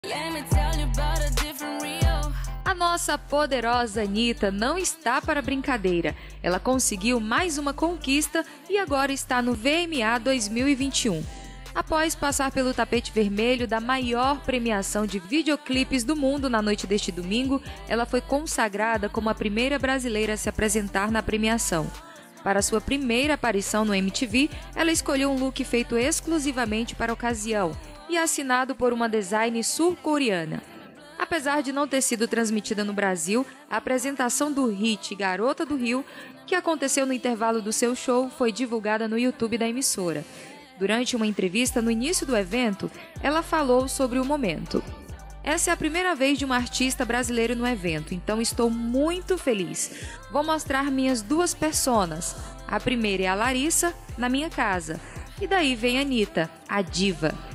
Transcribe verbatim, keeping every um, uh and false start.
A nossa poderosa Anitta não está para brincadeira. Ela conseguiu mais uma conquista e agora está no V M A dois mil e vinte e um. Após passar pelo tapete vermelho da maior premiação de videoclipes do mundo na noite deste domingo, ela foi consagrada como a primeira brasileira a se apresentar na premiação. Para sua primeira aparição no M T V, ela escolheu um look feito exclusivamente para a ocasião e assinado por uma design sul-coreana. Apesar de não ter sido transmitida no Brasil, a apresentação do hit Garota do Rio, que aconteceu no intervalo do seu show, foi divulgada no YouTube da emissora. Durante uma entrevista no início do evento, ela falou sobre o momento. Essa é a primeira vez de uma artista brasileira no evento, então estou muito feliz. Vou mostrar minhas duas personas. A primeira é a Larissa, na minha casa. E daí vem a Anitta, a diva.